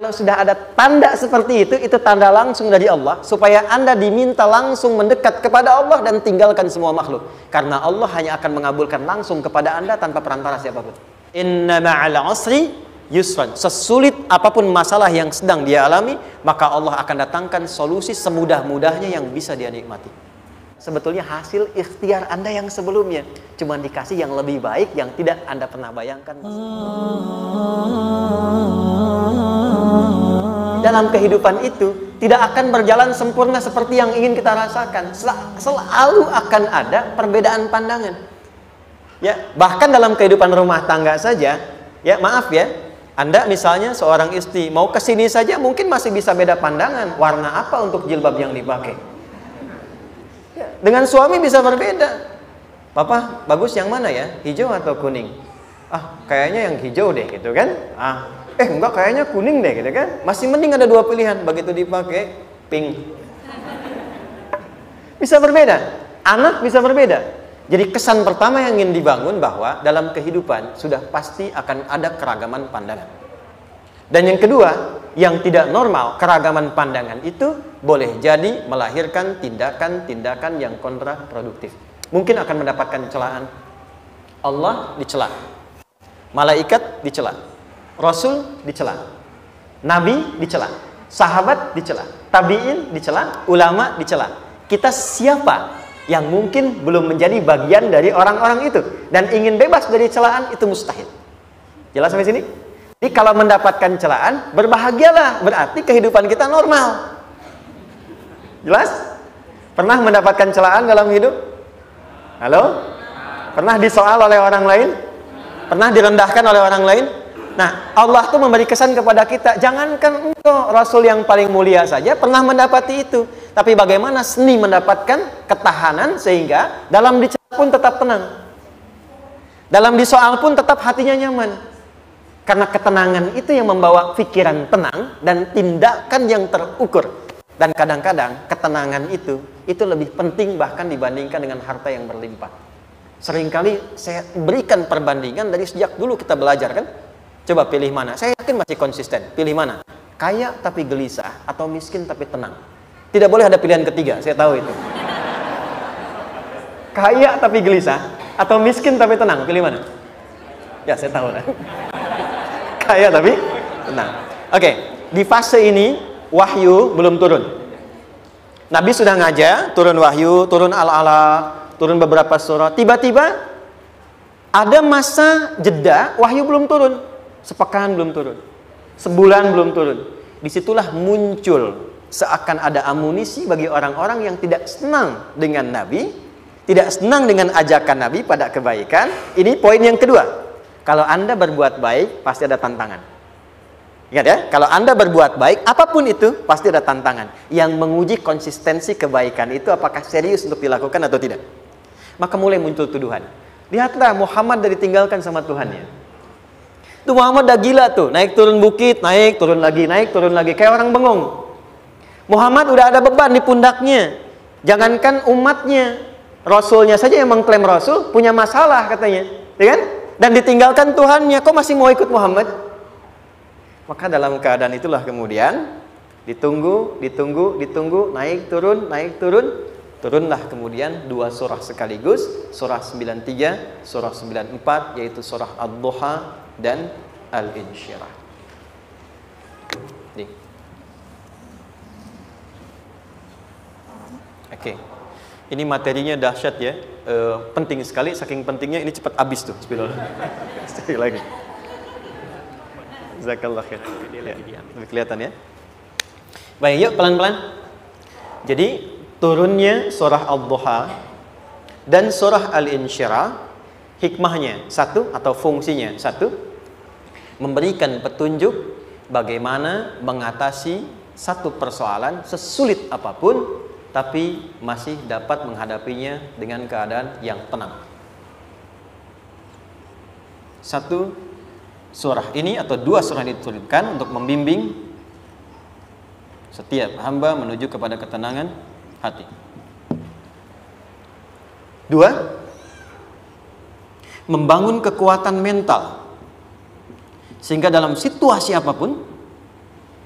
Kalau sudah ada tanda seperti itu tanda langsung dari Allah, supaya Anda diminta langsung mendekat kepada Allah dan tinggalkan semua makhluk. Karena Allah hanya akan mengabulkan langsung kepada Anda tanpa perantara siapapun. Inna ma'al usri yusran. Sesulit apapun masalah yang sedang dia alami, maka Allah akan datangkan solusi semudah-mudahnya yang bisa dia nikmati. Sebetulnya hasil ikhtiar Anda yang sebelumnya, cuma dikasih yang lebih baik yang tidak Anda pernah bayangkan. Dalam kehidupan itu tidak akan berjalan sempurna seperti yang ingin kita rasakan. Selalu akan ada perbedaan pandangan. Ya, bahkan dalam kehidupan rumah tangga saja, ya maaf ya, Anda misalnya seorang istri mau kesini saja mungkin masih bisa beda pandangan. Warna apa untuk jilbab yang dipakai? Ya, dengan suami bisa berbeda. Papa, bagus yang mana ya? Hijau atau kuning? Ah, kayaknya yang hijau deh gitu kan? Enggak, kayaknya kuning deh gitu kan. Masih mending ada dua pilihan. Begitu dipakai pink, bisa berbeda. Anak bisa berbeda. Jadi kesan pertama yang ingin dibangun bahwa dalam kehidupan sudah pasti akan ada keragaman pandangan. Dan yang kedua, yang tidak normal, keragaman pandangan itu boleh jadi melahirkan tindakan-tindakan yang kontraproduktif. Mungkin akan mendapatkan celaan. Allah dicela, malaikat dicela, Rasul dicela, Nabi dicela, sahabat dicela, tabi'in dicela, ulama dicela. Kita siapa yang mungkin belum menjadi bagian dari orang-orang itu dan ingin bebas dari celaan? Itu mustahil. Jelas sampai sini? Jadi kalau mendapatkan celaan, berbahagialah, berarti kehidupan kita normal. Jelas? Pernah mendapatkan celaan dalam hidup? Halo? Pernah disoal oleh orang lain? Pernah direndahkan oleh orang lain? Nah, Allah tuh memberi kesan kepada kita, jangankan engkau Rasul yang paling mulia saja pernah mendapati itu. Tapi bagaimana seni mendapatkan ketahanan sehingga dalam dicela pun tetap tenang, dalam disoal pun tetap hatinya nyaman. Karena ketenangan itu yang membawa pikiran tenang dan tindakan yang terukur. Dan kadang-kadang ketenangan itu lebih penting bahkan dibandingkan dengan harta yang berlimpah. Seringkali saya berikan perbandingan dari sejak dulu kita belajar kan. Coba pilih mana? Saya yakin masih konsisten. Pilih mana? Kaya tapi gelisah atau miskin tapi tenang? Tidak boleh ada pilihan ketiga, saya tahu itu. Kaya tapi gelisah atau miskin tapi tenang? Pilih mana? Ya, saya tahu lah. Kaya tapi tenang. Oke, di fase ini wahyu belum turun. Nabi sudah ngajar, turun wahyu, turun al-ala, turun beberapa surah. Tiba-tiba ada masa jeda, wahyu belum turun. Sepekan belum turun, sebulan belum turun. Disitulah muncul seakan ada amunisi bagi orang-orang yang tidak senang dengan Nabi, tidak senang dengan ajakan Nabi pada kebaikan. Ini poin yang kedua. Kalau Anda berbuat baik, pasti ada tantangan. Ingat ya, kalau Anda berbuat baik, apapun itu, pasti ada tantangan. Yang menguji konsistensi kebaikan itu apakah serius untuk dilakukan atau tidak. Maka mulai muncul tuduhan. Lihatlah Muhammad dari ditinggalkan sama Tuhannya. Tuh Muhammad udah gila tuh, naik turun bukit, naik turun lagi, kayak orang bengong. Muhammad udah ada beban di pundaknya. Jangankan umatnya, Rasulnya saja yang mengklaim Rasul punya masalah katanya, ya kan? Dan ditinggalkan Tuhannya, kok masih mau ikut Muhammad? Maka dalam keadaan itulah kemudian ditunggu, naik turun, turunlah kemudian dua surah sekaligus, surah 93, surah 94, yaitu surah Ad-Duha dan Al-Insyirah. Oke. Ini materinya dahsyat ya. Penting sekali, saking pentingnya ini cepat habis tuh. Sekali lagi. Jazakallah khair. Kelihatan ya. Baik, yuk pelan-pelan. Jadi turunnya surah Ad-Duha dan surah Al-Insyirah, hikmahnya satu atau fungsinya satu, memberikan petunjuk bagaimana mengatasi satu persoalan sesulit apapun, tapi masih dapat menghadapinya dengan keadaan yang tenang. Satu surah ini atau dua surah ini diturunkan untuk membimbing setiap hamba menuju kepada ketenangan hati. Dua, membangun kekuatan mental sehingga dalam situasi apapun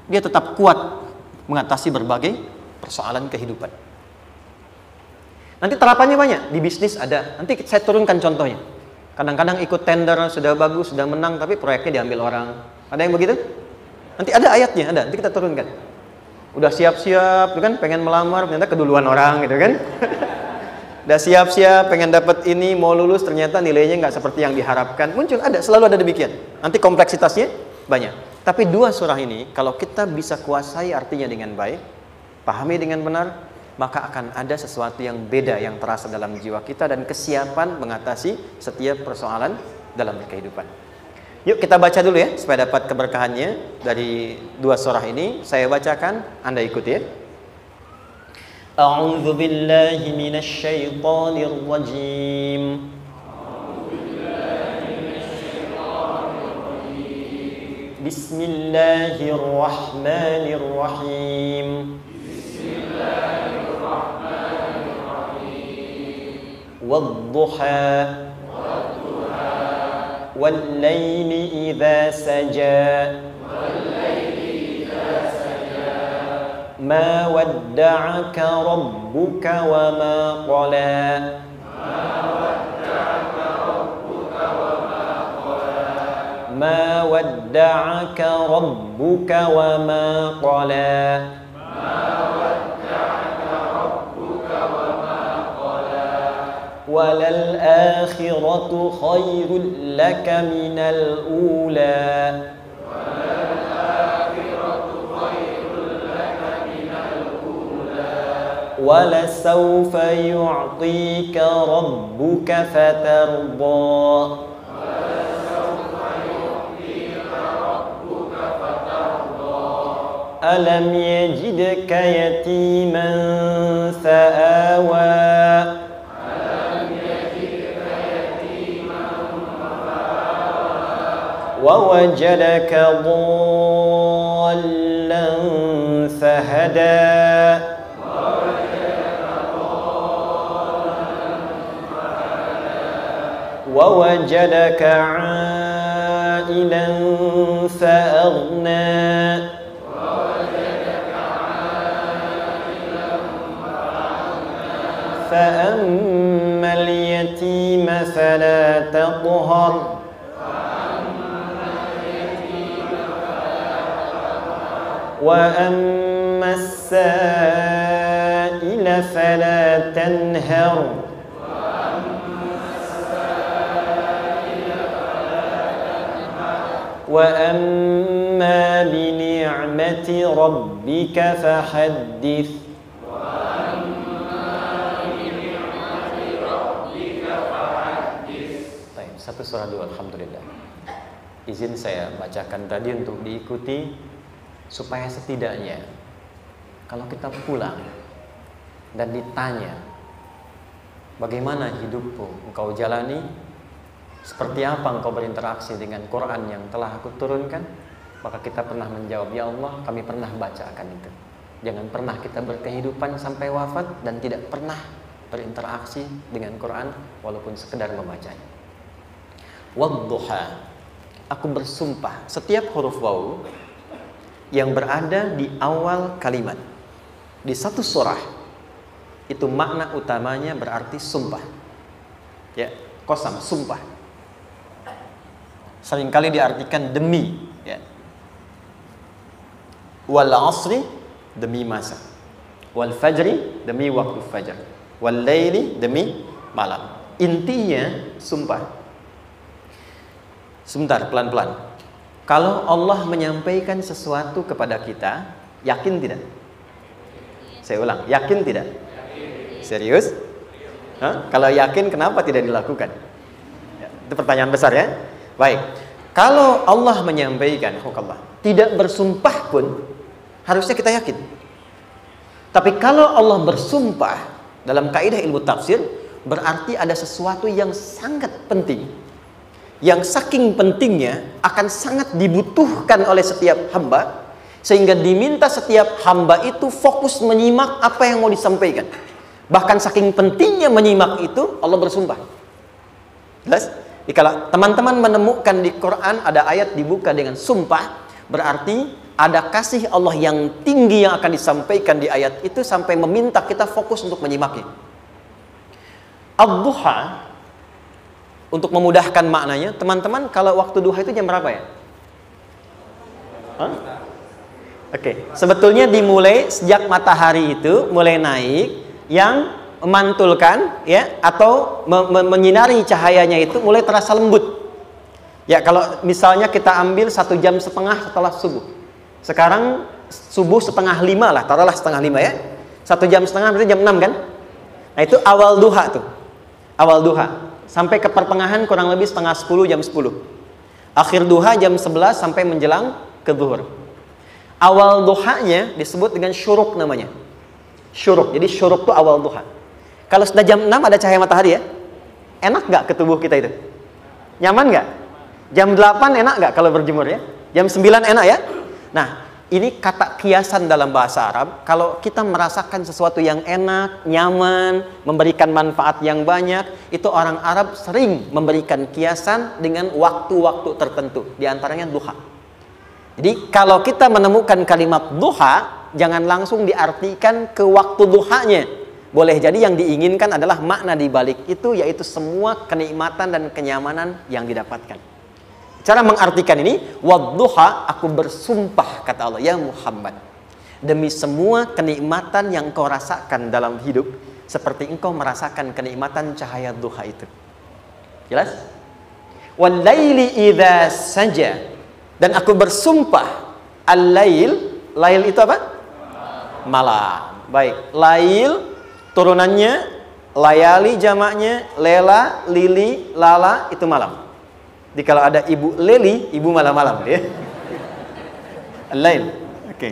dia tetap kuat mengatasi berbagai persoalan kehidupan. Nanti terapannya banyak, di bisnis ada. Nanti saya turunkan contohnya. Kadang-kadang ikut tender, sudah bagus, sudah menang, tapi proyeknya diambil orang. Ada yang begitu? Nanti ada ayatnya, ada. Nanti kita turunkan. Udah siap-siap, kan? Pengen melamar, ternyata keduluan orang, gitu kan? Udah siap-siap, pengen dapat ini, mau lulus, ternyata nilainya nggak seperti yang diharapkan. Muncul, ada, selalu ada demikian. Nanti kompleksitasnya banyak. Tapi dua surah ini, kalau kita bisa kuasai artinya dengan baik, pahami dengan benar, maka akan ada sesuatu yang beda yang terasa dalam jiwa kita dan kesiapan mengatasi setiap persoalan dalam kehidupan. Yuk kita baca dulu ya, supaya dapat keberkahannya dari dua surah ini. Saya bacakan, Anda ikuti ya. A'udzu billahi minasy syaithanir rajim. Bismillahirrahmanirrahim. Wadduha Wallayli idha saja Ma wadda'aka rabbuka wa ma qala Ma wadda'aka rabbuka wa ma qala وَلَلْآخِرَةُ خَيْرٌ لَكَ مِنَ الْأُولَى وَلَسَوْفَ يُعْطِيكَ رَبُّكَ فَتَرْضَى أَلَمْ يَجِدْكَ يَتِيمًا فَآوَى وَوَجَدَكَ ضَالًّا فَهَدَى وَوَجَدَكَ عَائِلًا فَأَغْنَى فَأَمَّا الْيَتِيمَ فَلَا تَقْهَرْ وَأَمَّا السَّائِلَ فَلَا تَنْهَرْ وَأَمَّا بِنِعْمَةِ رَبِّكَ فَحَدِّثْ Satu surah dulu, alhamdulillah. Izin saya bacakan tadi untuk diikuti, supaya setidaknya kalau kita pulang dan ditanya bagaimana hidupmu engkau jalani, seperti apa engkau berinteraksi dengan Quran yang telah aku turunkan, maka kita pernah menjawab, ya Allah, kami pernah bacakan itu. Jangan pernah kita berkehidupan sampai wafat dan tidak pernah berinteraksi dengan Quran walaupun sekedar membacanya. Wadduha, aku bersumpah, setiap huruf waw yang berada di awal kalimat di satu surah itu makna utamanya berarti sumpah. Ya, qasam, sumpah. Seringkali diartikan demi, ya. Wal asri, demi masa. Wal fajri, demi waktu fajar. Wal laili, demi malam. Intinya sumpah. Sebentar, pelan-pelan. Kalau Allah menyampaikan sesuatu kepada kita, yakin tidak? Saya ulang, yakin tidak? Serius? Hah? Kalau yakin, kenapa tidak dilakukan? Ya, itu pertanyaan besar ya. Baik, kalau Allah menyampaikan, tidak bersumpah pun harusnya kita yakin. Tapi kalau Allah bersumpah dalam kaidah ilmu tafsir, berarti ada sesuatu yang sangat penting, yang saking pentingnya akan sangat dibutuhkan oleh setiap hamba, sehingga diminta setiap hamba itu fokus menyimak apa yang mau disampaikan. Bahkan saking pentingnya menyimak itu, Allah bersumpah. Jelas? Kalau teman-teman menemukan di Quran ada ayat dibuka dengan sumpah, berarti ada kasih Allah yang tinggi yang akan disampaikan di ayat itu sampai meminta kita fokus untuk menyimaknya. Ad-duha, untuk memudahkan maknanya, teman-teman, kalau waktu duha itu jam berapa ya? Oke, sebetulnya dimulai sejak matahari itu mulai naik, yang memantulkan ya atau menyinari cahayanya itu mulai terasa lembut. Ya, kalau misalnya kita ambil 1,5 jam setelah subuh. Sekarang subuh 4:30 lah, taruhlah 4:30 ya. 1,5 jam berarti jam 6 kan? Nah, itu awal duha tuh. Awal duha. Sampai ke pertengahan kurang lebih 9:30, jam 10. Akhir duha jam 11 sampai menjelang ke zuhur. Awal duhanya disebut dengan syuruk namanya. Syuruk. Jadi syuruk itu awal duha. Kalau sudah jam 6 ada cahaya matahari ya. Enak nggak ke tubuh kita itu? Nyaman nggak? Jam 8 enak nggak kalau berjemur ya? Jam 9 enak ya? Nah, ini kata kiasan dalam bahasa Arab. Kalau kita merasakan sesuatu yang enak, nyaman, memberikan manfaat yang banyak, itu orang Arab sering memberikan kiasan dengan waktu-waktu tertentu. Di antaranya duha. Jadi kalau kita menemukan kalimat duha, jangan langsung diartikan ke waktu duhanya. Boleh jadi yang diinginkan adalah makna di balik itu, yaitu semua kenikmatan dan kenyamanan yang didapatkan. Cara mengartikan ini, wadduha, aku bersumpah, kata Allah, ya Muhammad, demi semua kenikmatan yang kau rasakan dalam hidup, seperti engkau merasakan kenikmatan cahaya duha itu. Jelas? Wal-laili idza saja, dan aku bersumpah, al-lail, lail itu apa? Malam. Baik, lail turunannya, layali jamaknya, lela, lili, lala, itu malam. Jadi kalau ada ibu leli, ibu malam-malam ya. Lail. Oke.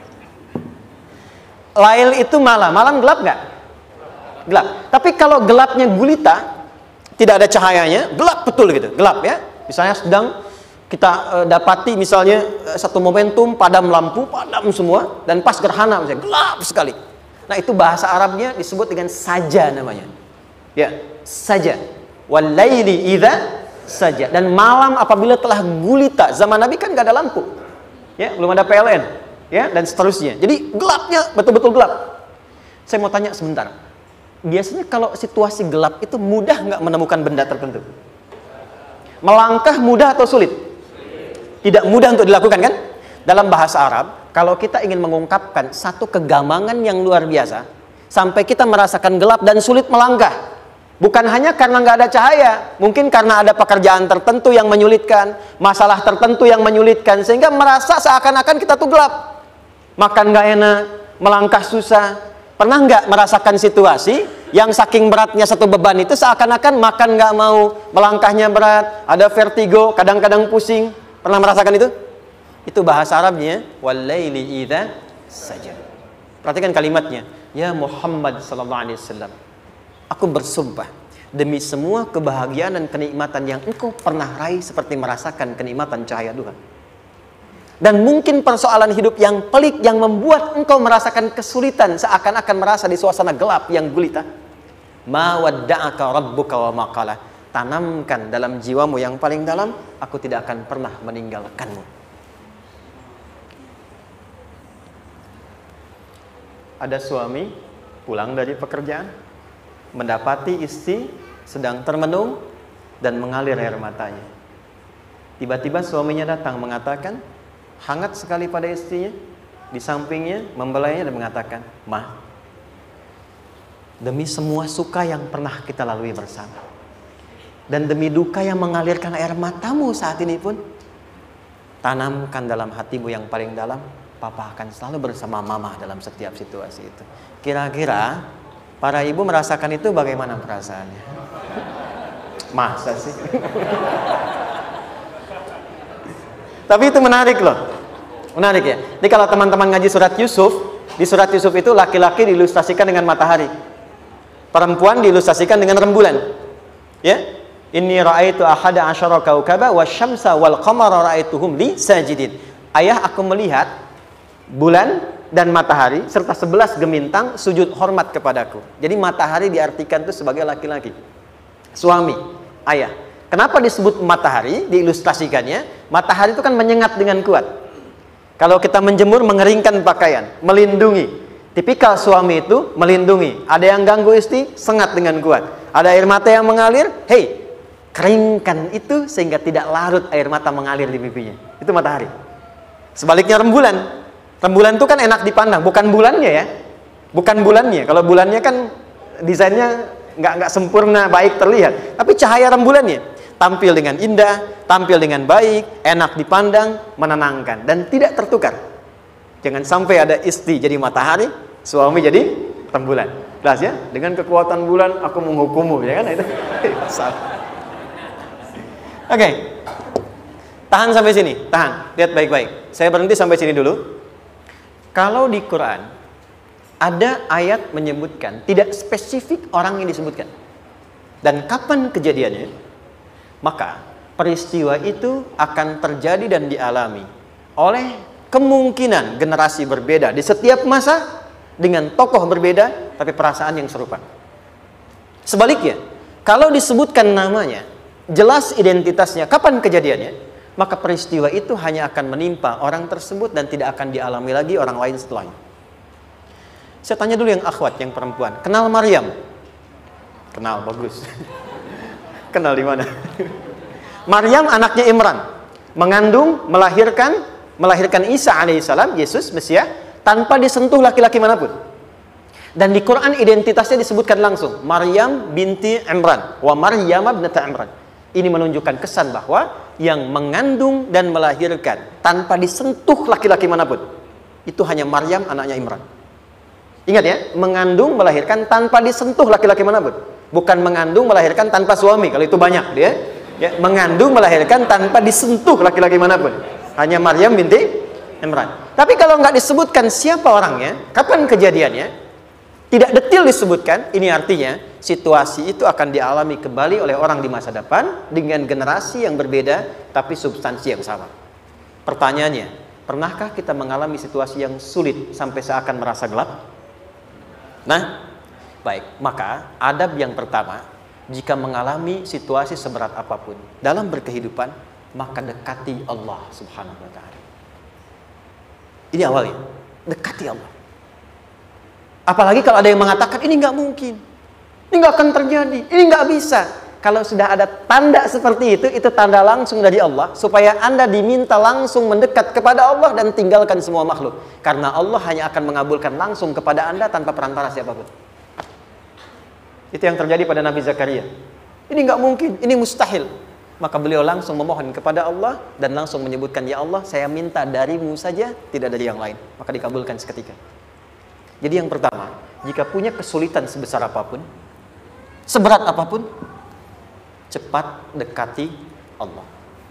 Lail itu malam. Malam gelap nggak? Gelap. Tapi kalau gelapnya gulita, tidak ada cahayanya, gelap betul gitu. Gelap ya. Misalnya sedang kita dapati misalnya satu momentum padam lampu, padam semua, dan pas gerhana misalnya gelap sekali. Nah, itu bahasa Arabnya disebut dengan saja namanya. Ya, saja. Wal laili idza saja. Dan malam apabila telah gulita. Zaman Nabi kan gak ada lampu ya, belum ada PLN ya, dan seterusnya. Jadi gelapnya betul-betul gelap. Saya mau tanya sebentar, biasanya kalau situasi gelap itu mudah nggak menemukan benda tertentu? Melangkah mudah atau sulit? Tidak mudah untuk dilakukan kan? Dalam bahasa Arab, kalau kita ingin mengungkapkan satu kegamangan yang luar biasa, sampai kita merasakan gelap dan sulit melangkah, bukan hanya karena nggak ada cahaya, mungkin karena ada pekerjaan tertentu yang menyulitkan, masalah tertentu yang menyulitkan, sehingga merasa seakan-akan kita tuh gelap. Makan nggak enak, melangkah susah. Pernah nggak merasakan situasi yang saking beratnya satu beban itu seakan-akan makan nggak mau, melangkahnya berat, ada vertigo, kadang-kadang pusing. Pernah merasakan itu? Itu bahasa Arabnya, wal-laili idza saja. Perhatikan kalimatnya, ya Muhammad sallallahu alaihi wasallam, aku bersumpah demi semua kebahagiaan dan kenikmatan yang engkau pernah raih, seperti merasakan kenikmatan cahaya duha. Dan mungkin persoalan hidup yang pelik yang membuat engkau merasakan kesulitan, seakan-akan merasa di suasana gelap yang gulita. Ma wadda'aka rabbuka wa ma qala. Tanamkan dalam jiwamu yang paling dalam, aku tidak akan pernah meninggalkanmu. Ada suami pulang dari pekerjaan, mendapati istri sedang termenung dan mengalir air matanya. Tiba-tiba suaminya datang mengatakan, hangat sekali pada istrinya, di sampingnya membelainya dan mengatakan, "Ma, demi semua suka yang pernah kita lalui bersama, dan demi duka yang mengalirkan air matamu saat ini pun, tanamkan dalam hatimu yang paling dalam, Papa akan selalu bersama Mama dalam setiap situasi itu." Kira-kira para ibu merasakan itu bagaimana perasaannya? Masa sih? Tapi itu menarik loh. Menarik ya. Jadi kalau teman-teman ngaji surat Yusuf, di surat Yusuf itu laki-laki diilustrasikan dengan matahari, perempuan diilustrasikan dengan rembulan. Ya. Inni ra'aitu ahada asyara kaukaba wasyamsa wal qamara ra'aituhum li sajidin. Ayah, aku melihat bulan dan matahari serta 11 gemintang sujud hormat kepadaku. Jadi matahari diartikan itu sebagai laki-laki, suami, ayah. Kenapa disebut matahari? Diilustrasikannya, matahari itu kan menyengat dengan kuat. Kalau kita menjemur, mengeringkan pakaian, melindungi. Tipikal suami itu melindungi. Ada yang ganggu istri, sengat dengan kuat. Ada air mata yang mengalir, hey, keringkan itu sehingga tidak larut air mata mengalir di pipinya. Itu matahari. Sebaliknya rembulan. Rembulan itu kan enak dipandang, bukan bulannya ya. Bukan bulannya. Kalau bulannya kan desainnya nggak sempurna, baik terlihat. Tapi cahaya rembulannya tampil dengan indah, tampil dengan baik, enak dipandang, menenangkan dan tidak tertukar. Jangan sampai ada istri jadi matahari, suami jadi rembulan. Jelas ya? Dengan kekuatan bulan aku menghukummu, ya kan? Itu salah. Oke. Tahan sampai sini, tahan. Lihat baik-baik. Saya berhenti sampai sini dulu. Kalau di Quran ada ayat menyebutkan, tidak spesifik orang yang disebutkan dan kapan kejadiannya, maka peristiwa itu akan terjadi dan dialami oleh kemungkinan generasi berbeda di setiap masa dengan tokoh berbeda tapi perasaan yang serupa. Sebaliknya, kalau disebutkan namanya, jelas identitasnya, kapan kejadiannya, maka peristiwa itu hanya akan menimpa orang tersebut dan tidak akan dialami lagi orang lain setelahnya. Saya tanya dulu yang akhwat, yang perempuan. Kenal Maryam? Kenal, bagus. Kenal di mana? Maryam anaknya Imran. Mengandung, melahirkan Isa alaihissalam, Yesus, Mesias, tanpa disentuh laki-laki manapun. Dan di Quran identitasnya disebutkan langsung. Maryam binti Imran. Wa Maryam ibnata Imran. Ini menunjukkan kesan bahwa yang mengandung dan melahirkan tanpa disentuh laki-laki manapun, itu hanya Maryam anaknya Imran. Ingat ya, mengandung melahirkan tanpa disentuh laki-laki manapun. Bukan mengandung melahirkan tanpa suami, kalau itu banyak dia. Ya, mengandung melahirkan tanpa disentuh laki-laki manapun. Hanya Maryam binti Imran. Tapi kalau nggak disebutkan siapa orangnya, kapan kejadiannya, tidak detail disebutkan, ini artinya situasi itu akan dialami kembali oleh orang di masa depan dengan generasi yang berbeda tapi substansi yang sama. Pertanyaannya, pernahkah kita mengalami situasi yang sulit sampai seakan merasa gelap? Nah, baik, maka adab yang pertama, jika mengalami situasi seberat apapun dalam berkehidupan, maka dekati Allah Subhanahu wa ta'ala. Ini awalnya, dekati Allah. Apalagi kalau ada yang mengatakan ini nggak mungkin, ini nggak akan terjadi, ini nggak bisa. Kalau sudah ada tanda seperti itu tanda langsung dari Allah supaya Anda diminta langsung mendekat kepada Allah dan tinggalkan semua makhluk. Karena Allah hanya akan mengabulkan langsung kepada Anda tanpa perantara siapapun. Itu yang terjadi pada Nabi Zakaria. Ini nggak mungkin, ini mustahil. Maka beliau langsung memohon kepada Allah dan langsung menyebutkan, ya Allah, saya minta darimu saja, tidak dari yang lain. Maka dikabulkan seketika. Jadi yang pertama, jika punya kesulitan sebesar apapun, seberat apapun, cepat dekati Allah.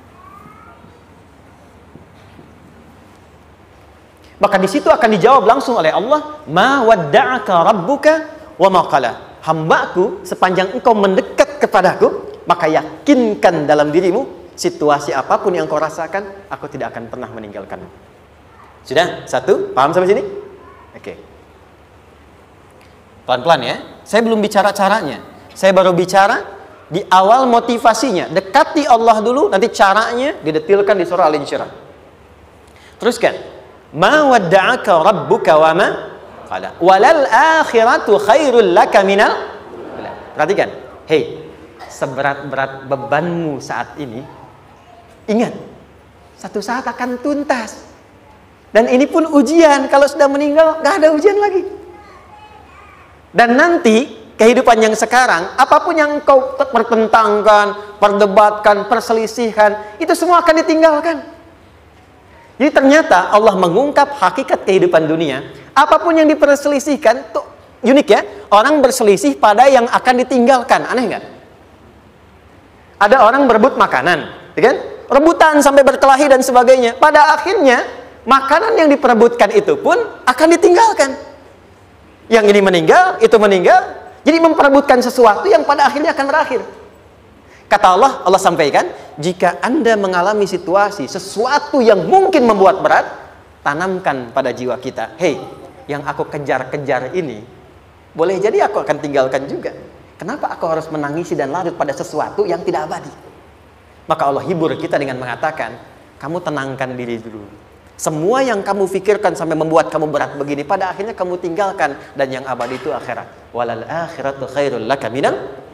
Maka di situ akan dijawab langsung oleh Allah, ma wadda'aka rabbuka wa ma qala. Hambaku, sepanjang engkau mendekat kepadaku, maka yakinkan dalam dirimu, situasi apapun yang kau rasakan, aku tidak akan pernah meninggalkanmu. Sudah? Satu? Paham sampai sini? Oke. Pelan-pelan ya. Saya belum bicara caranya. Saya baru bicara di awal motivasinya. Dekati Allah dulu, nanti caranya didetilkan di surah Al-Insyirah. Teruskan. Ma wadda'aka rabbuka wa ma qala. Walal akhiratu khairul laka minal. Perhatikan. Hei, seberat-berat bebanmu saat ini, ingat, satu saat akan tuntas. Dan ini pun ujian. Kalau sudah meninggal, gak ada ujian lagi. Dan nanti kehidupan yang sekarang, apapun yang kau pertentangkan, perdebatkan, perselisihkan, itu semua akan ditinggalkan. Jadi ternyata Allah mengungkap hakikat kehidupan dunia. Apapun yang diperselisihkan, tuh unik ya. Orang berselisih pada yang akan ditinggalkan. Aneh nggak? Ada orang berebut makanan, ya kan? Rebutan sampai berkelahi dan sebagainya. Pada akhirnya, makanan yang diperebutkan itu pun akan ditinggalkan. Yang ini meninggal, itu meninggal. Jadi memperebutkan sesuatu yang pada akhirnya akan berakhir. Kata Allah, Allah sampaikan, jika Anda mengalami situasi, sesuatu yang mungkin membuat berat, tanamkan pada jiwa kita, hei, yang aku kejar-kejar ini, boleh jadi aku akan tinggalkan juga. Kenapa aku harus menangisi dan larut pada sesuatu yang tidak abadi? Maka Allah hibur kita dengan mengatakan, kamu tenangkan diri dulu. Semua yang kamu pikirkan sampai membuat kamu berat begini, pada akhirnya kamu tinggalkan, dan yang abadi itu akhirat. Walal akhiratu khairul laka minal.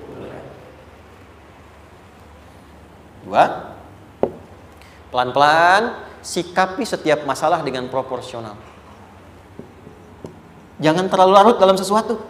Dua, pelan-pelan sikapi setiap masalah dengan proporsional. Jangan terlalu larut dalam sesuatu.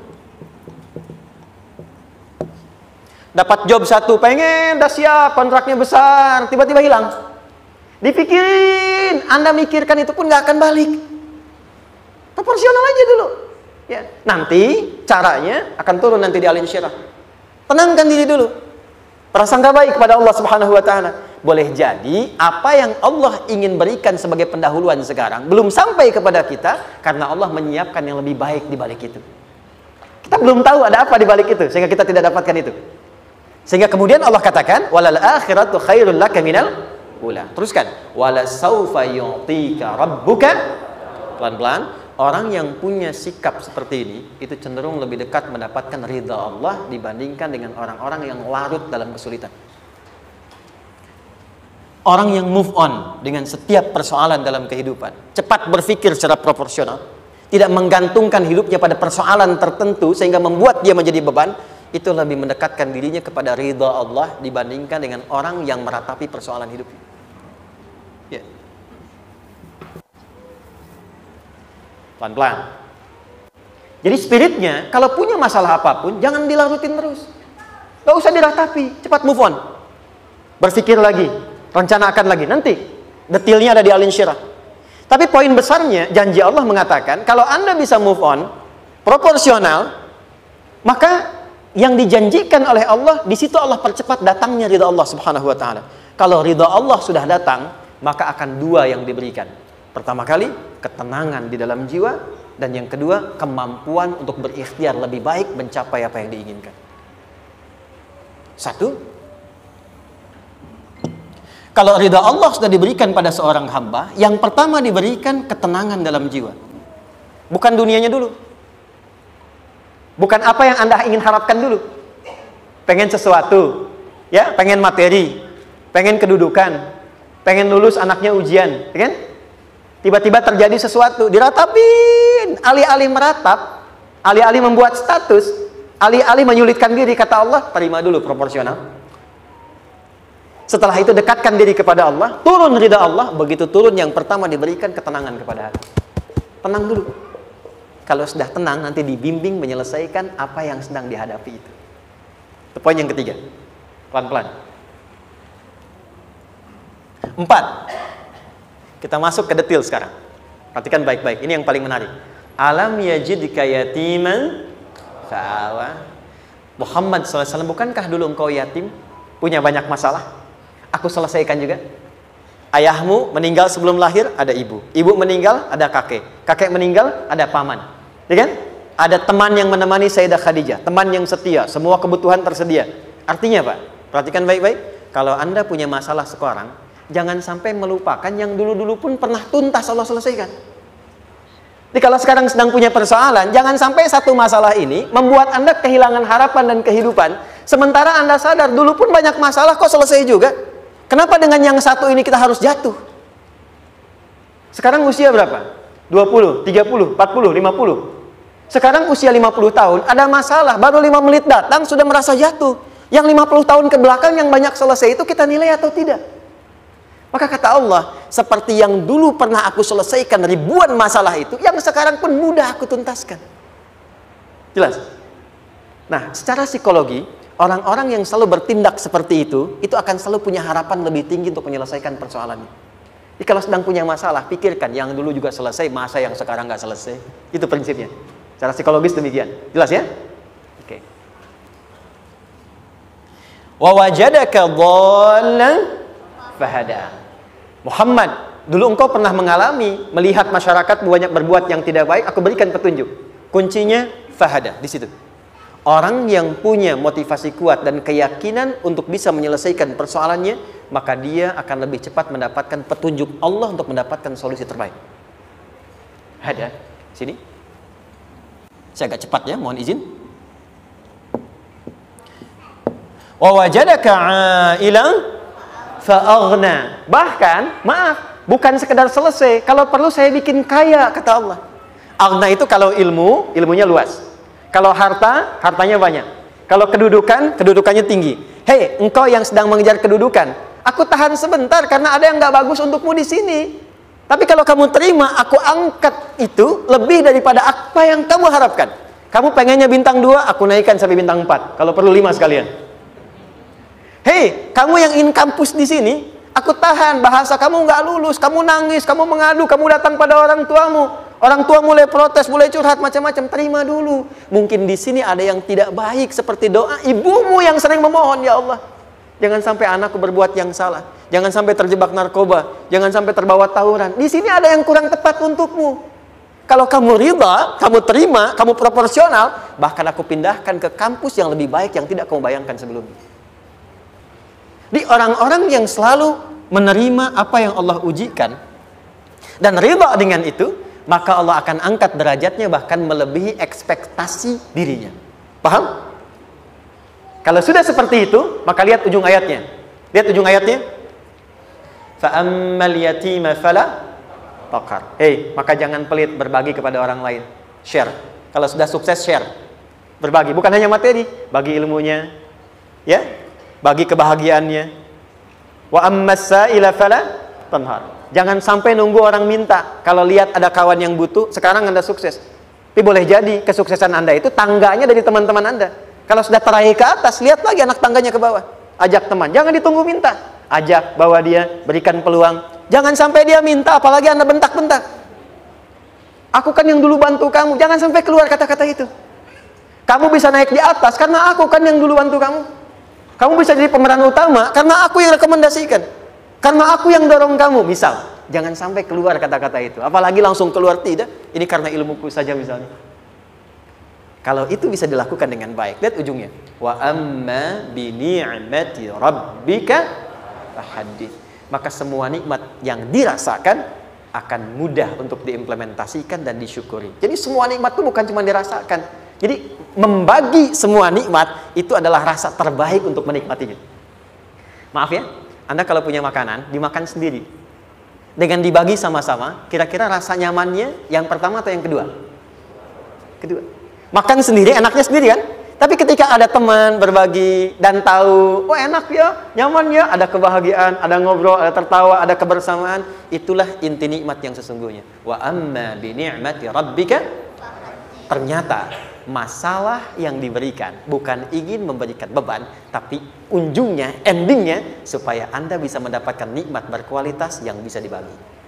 Dapat job satu, pengen, dah siap, kontraknya besar, tiba-tiba hilang. Dipikirin, Anda mikirkan itu pun nggak akan balik. Proporsional aja dulu. Ya, nanti caranya akan turun nanti di alin syirah. Tenangkan diri dulu. Prasangka baik kepada Allah Subhanahu wa taala. Boleh jadi apa yang Allah ingin berikan sebagai pendahuluan sekarang belum sampai kepada kita karena Allah menyiapkan yang lebih baik di balik itu. Kita belum tahu ada apa di balik itu sehingga kita tidak dapatkan itu. Sehingga kemudian Allah katakan walal akhiratu khairul laka minal ula. Teruskan, wala saufa yu'tika rabbuka. Pelan-pelan, orang yang punya sikap seperti ini itu cenderung lebih dekat mendapatkan ridha Allah dibandingkan dengan orang-orang yang larut dalam kesulitan. Orang yang move on dengan setiap persoalan dalam kehidupan, cepat berpikir secara proporsional, tidak menggantungkan hidupnya pada persoalan tertentu sehingga membuat dia menjadi beban, itu lebih mendekatkan dirinya kepada ridha Allah dibandingkan dengan orang yang meratapi persoalan hidupnya. Ya. Pelan-pelan. Jadi spiritnya, kalau punya masalah apapun, jangan dilarutin terus. Gak usah diratapi, cepat move on. Berpikir lagi, rencanakan lagi. Nanti, detailnya ada di alin syirah. Tapi poin besarnya, janji Allah mengatakan, kalau Anda bisa move on, proporsional, maka yang dijanjikan oleh Allah, di situ Allah percepat datangnya ridha Allah Subhanahu wa taala. Kalau ridha Allah sudah datang, maka akan dua yang diberikan. Pertama kali, ketenangan di dalam jiwa, dan yang kedua, kemampuan untuk berikhtiar lebih baik mencapai apa yang diinginkan. Satu, kalau ridha Allah sudah diberikan pada seorang hamba, yang pertama diberikan ketenangan dalam jiwa. Bukan dunianya dulu. Bukan apa yang Anda ingin harapkan dulu. Pengen sesuatu, ya, pengen materi, pengen kedudukan, pengen lulus anaknya ujian, ya kan? Tiba-tiba terjadi sesuatu, diratapin, alih-alih meratap, alih-alih membuat status, alih-alih menyulitkan diri, kata Allah, terima dulu proporsional. Setelah itu dekatkan diri kepada Allah, turun ridha Allah, begitu turun yang pertama diberikan ketenangan kepada hati. Tenang dulu. Kalau sudah tenang, nanti dibimbing menyelesaikan apa yang sedang dihadapi itu. Itu poin yang ketiga. Pelan-pelan. 4. Kita masuk ke detail sekarang. Perhatikan baik-baik. Ini yang paling menarik. Alam yajidka yatiman fa'awa. Muhammad SAW, bukankah dulu engkau yatim? Punya banyak masalah? Aku selesaikan juga. Ayahmu meninggal sebelum lahir, ada ibu. Ibu meninggal, ada kakek. Kakek meninggal, ada paman. Ya kan? Ada teman yang menemani Sayyidah Khadijah. Teman yang setia. Semua kebutuhan tersedia. Artinya Pak, perhatikan baik-baik. Kalau Anda punya masalah sekarang, jangan sampai melupakan yang dulu-dulu pun pernah tuntas Allah selesaikan. Jadi kalau sekarang sedang punya persoalan, jangan sampai satu masalah ini membuat Anda kehilangan harapan dan kehidupan. Sementara Anda sadar dulu pun banyak masalah kok selesai juga. Kenapa dengan yang satu ini kita harus jatuh? Sekarang usia berapa? 20, 30, 40, 50. Sekarang usia 50 tahun, ada masalah, baru 5 menit datang sudah merasa jatuh. Yang 50 tahun ke belakang yang banyak selesai itu kita nilai atau tidak? Maka kata Allah, seperti yang dulu pernah aku selesaikan ribuan masalah itu, yang sekarang pun mudah aku tuntaskan. Jelas? Nah, secara psikologi, orang-orang yang selalu bertindak seperti itu akan selalu punya harapan lebih tinggi untuk menyelesaikan persoalannya. Jadi kalau sedang punya masalah, pikirkan yang dulu juga selesai, masa yang sekarang nggak selesai. Itu prinsipnya. Secara psikologis demikian. Jelas ya? Oke. Wa wajadaka dhallan fahada. Muhammad, dulu engkau pernah mengalami melihat masyarakat banyak berbuat yang tidak baik, aku berikan petunjuk. Kuncinya fahada di situ. Orang yang punya motivasi kuat dan keyakinan untuk bisa menyelesaikan persoalannya, maka dia akan lebih cepat mendapatkan petunjuk Allah untuk mendapatkan solusi terbaik. Ada sini. Saya agak cepat ya, mohon izin. Wa wajadaka 'ailan fa'aghna. Bahkan, maaf, bukan sekedar selesai. Kalau perlu saya bikin kaya, kata Allah. Aghna itu kalau ilmunya luas. Kalau harta, hartanya banyak. Kalau kedudukan, kedudukannya tinggi. Hei, engkau yang sedang mengejar kedudukan, aku tahan sebentar karena ada yang nggak bagus untukmu di sini. Tapi kalau kamu terima, aku angkat itu lebih daripada apa yang kamu harapkan. Kamu pengennya bintang 2, aku naikkan sampai bintang 4. Kalau perlu 5 sekalian. Hei, kamu yang ingin kampus di sini, aku tahan. Bahasa kamu nggak lulus, kamu nangis, kamu mengadu, kamu datang pada orang tuamu. Orang tua mulai protes, mulai curhat, macam-macam. Terima dulu. Mungkin di sini ada yang tidak baik, seperti doa ibumu yang sering memohon, ya Allah, jangan sampai anakku berbuat yang salah. Jangan sampai terjebak narkoba. Jangan sampai terbawa tawuran. Di sini ada yang kurang tepat untukmu. Kalau kamu ridha, kamu terima, kamu proporsional, bahkan aku pindahkan ke kampus yang lebih baik yang tidak kamu bayangkan sebelumnya. Di orang-orang yang selalu menerima apa yang Allah ujikan dan ridha dengan itu, maka Allah akan angkat derajatnya bahkan melebihi ekspektasi dirinya. Paham? Kalau sudah seperti itu, maka lihat ujung ayatnya. Lihat ujung ayatnya. Fa'ammal yatima fala taqhar. Maka jangan pelit berbagi kepada orang lain. Share. Kalau sudah sukses, share. Berbagi, bukan hanya materi, bagi ilmunya, ya, bagi kebahagiaannya. Wa ammas sa'ila fala tanhar. Jangan sampai nunggu orang minta. Kalau lihat ada kawan yang butuh, sekarang Anda sukses. Tapi boleh jadi kesuksesan Anda itu tangganya dari teman-teman Anda. Kalau sudah teraih ke atas, lihat lagi anak tangganya ke bawah. Ajak teman, jangan ditunggu minta. Ajak, bawa dia, berikan peluang. Jangan sampai dia minta, apalagi Anda bentak-bentak. Aku kan yang dulu bantu kamu. Jangan sampai keluar kata-kata itu. Kamu bisa naik di atas karena aku kan yang dulu bantu kamu. Kamu bisa jadi pemeran utama karena aku yang rekomendasikan. Karena aku yang dorong kamu, misal. Jangan sampai keluar kata-kata itu. Apalagi langsung keluar, tidak. Ini karena ilmuku saja misalnya. Kalau itu bisa dilakukan dengan baik. Lihat ujungnya. Wa amma bi ni'mati rabbika fahaddits. Maka semua nikmat yang dirasakan akan mudah untuk diimplementasikan dan disyukuri. Jadi semua nikmat itu bukan cuma dirasakan. Jadi membagi semua nikmat itu adalah rasa terbaik untuk menikmatinya. Maaf ya, Anda kalau punya makanan, dimakan sendiri. Dengan dibagi sama-sama, kira-kira rasa nyamannya yang pertama atau yang kedua? Kedua. Makan sendiri, enaknya sendiri kan? Tapi ketika ada teman berbagi dan tahu, oh enak ya, nyaman ya, ada kebahagiaan, ada ngobrol, ada tertawa, ada kebersamaan, itulah inti nikmat yang sesungguhnya. Wa amma bi ni'mati rabbika. Ternyata masalah yang diberikan bukan ingin memberikan beban, tapi ujungnya, endingnya supaya Anda bisa mendapatkan nikmat berkualitas yang bisa dibagi.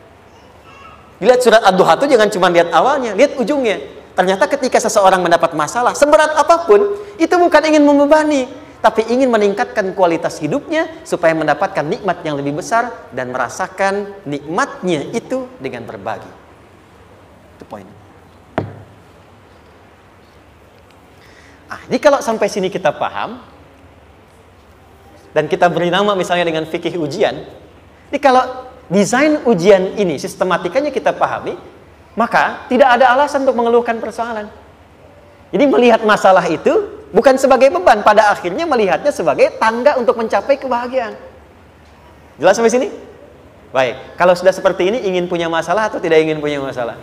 Lihat surat Ad-Duha itu jangan cuma lihat awalnya, lihat ujungnya. Ternyata ketika seseorang mendapat masalah seberat apapun, itu bukan ingin membebani, tapi ingin meningkatkan kualitas hidupnya supaya mendapatkan nikmat yang lebih besar dan merasakan nikmatnya itu dengan berbagi. Itu poinnya. Jadi kalau sampai sini kita paham dan kita beri nama misalnya dengan fikih ujian, jadi kalau desain ujian ini sistematikanya kita pahami, maka tidak ada alasan untuk mengeluhkan persoalan. Jadi melihat masalah itu bukan sebagai beban, pada akhirnya melihatnya sebagai tangga untuk mencapai kebahagiaan. Jelas sampai sini? Baik, kalau sudah seperti ini ingin punya masalah atau tidak ingin punya masalah?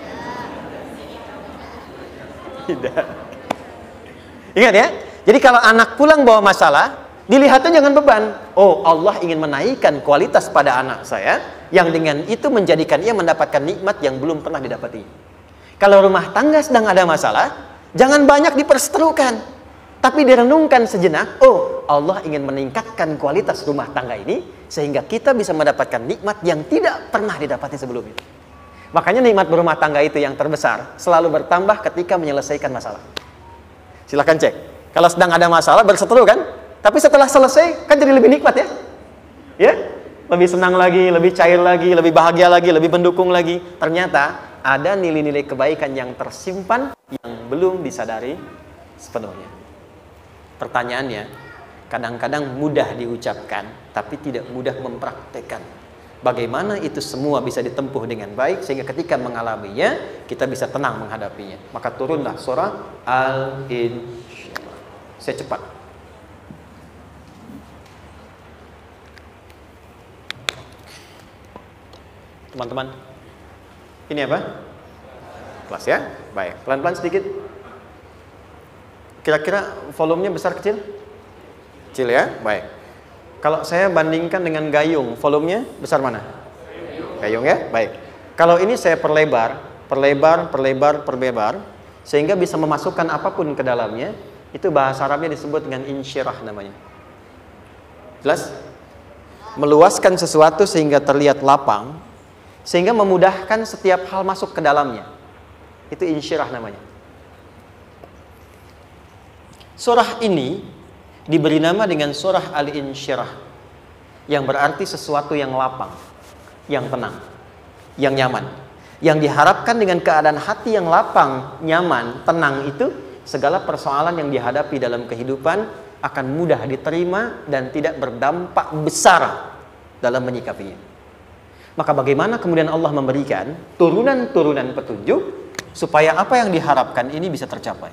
Tidak. Ingat ya, jadi kalau anak pulang bawa masalah, dilihatnya jangan beban. Oh, Allah ingin menaikkan kualitas pada anak saya, yang dengan itu menjadikan ia mendapatkan nikmat yang belum pernah didapati. Kalau rumah tangga sedang ada masalah, jangan banyak diperseterukan, tapi direnungkan sejenak. Oh, Allah ingin meningkatkan kualitas rumah tangga ini, sehingga kita bisa mendapatkan nikmat yang tidak pernah didapati sebelumnya. Makanya nikmat berumah tangga itu yang terbesar, selalu bertambah ketika menyelesaikan masalah. Silahkan cek. Kalau sedang ada masalah berseteru kan? Tapi setelah selesai kan jadi lebih nikmat ya? Ya? Lebih senang lagi, lebih cair lagi, lebih bahagia lagi, lebih mendukung lagi. Ternyata ada nilai-nilai kebaikan yang tersimpan yang belum disadari sepenuhnya. Pertanyaannya, kadang-kadang mudah diucapkan tapi tidak mudah mempraktekkan. Bagaimana itu semua bisa ditempuh dengan baik sehingga ketika mengalaminya kita bisa tenang menghadapinya. Maka turunlah surah Al-Insyirah. Saya cepat. teman-teman? Ini apa? Kelas ya? Baik, pelan-pelan sedikit. Kira-kira volumenya besar kecil? Kecil ya? Baik. Kalau saya bandingkan dengan gayung, volumenya besar mana? Gayung ya? Baik. Kalau ini saya perlebar, sehingga bisa memasukkan apapun ke dalamnya, itu bahasa Arabnya disebut dengan insyirah namanya. Jelas? Meluaskan sesuatu sehingga terlihat lapang, sehingga memudahkan setiap hal masuk ke dalamnya. Itu insyirah namanya. Surah ini diberi nama dengan surah Al-Insyirah, yang berarti sesuatu yang lapang, yang tenang, yang nyaman. Yang diharapkan dengan keadaan hati yang lapang, nyaman, tenang itu, segala persoalan yang dihadapi dalam kehidupan akan mudah diterima dan tidak berdampak besar dalam menyikapinya. Maka bagaimana kemudian Allah memberikan turunan-turunan petunjuk supaya apa yang diharapkan ini bisa tercapai?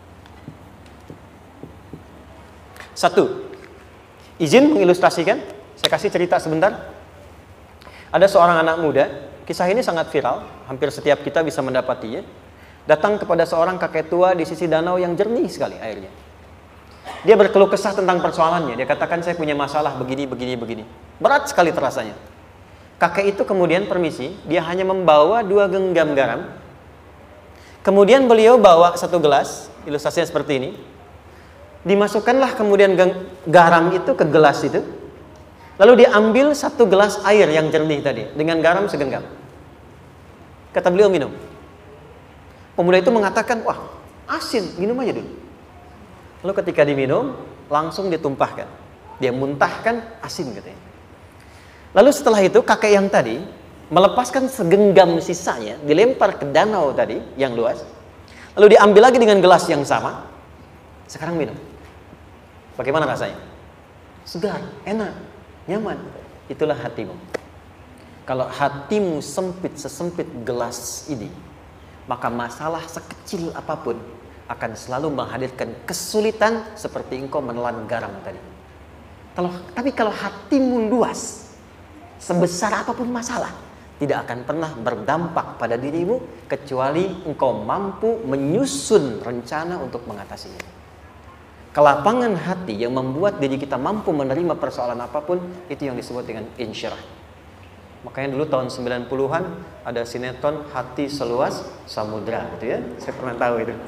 Satu, izin mengilustrasikan. Saya kasih cerita sebentar. Ada seorang anak muda, kisah ini sangat viral, hampir setiap kita bisa mendapatinya. Datang kepada seorang kakek tua di sisi danau yang jernih sekali airnya. Dia berkeluh kesah tentang persoalannya. Dia katakan, saya punya masalah begini. Berat sekali terasanya. Kakek itu kemudian permisi, dia hanya membawa 2 genggam garam. Kemudian beliau bawa 1 gelas, ilustrasinya seperti ini. Dimasukkanlah kemudian garam itu ke gelas itu. Lalu diambil 1 gelas air yang jernih tadi dengan garam segenggam. Kata beliau, minum. Pemuda itu mengatakan, wah asin, minum aja dulu. Lalu ketika diminum, langsung ditumpahkan. Dia muntahkan asin katanya. Lalu setelah itu kakek yang tadi melepaskan segenggam sisanya, dilempar ke danau tadi yang luas. Lalu diambil lagi dengan gelas yang sama. Sekarang minum. Bagaimana rasanya? Segar, enak, nyaman. Itulah hatimu. Kalau hatimu sempit sesempit gelas ini, maka masalah sekecil apapun akan selalu menghadirkan kesulitan seperti engkau menelan garam tadi. Tapi kalau hatimu luas, sebesar apapun masalah, tidak akan pernah berdampak pada dirimu kecuali engkau mampu menyusun rencana untuk mengatasinya. Kelapangan hati yang membuat diri kita mampu menerima persoalan apapun, itu yang disebut dengan insyirah. Makanya dulu tahun 90-an ada sinetron Hati Seluas Samudra gitu ya. Saya pernah tahu itu.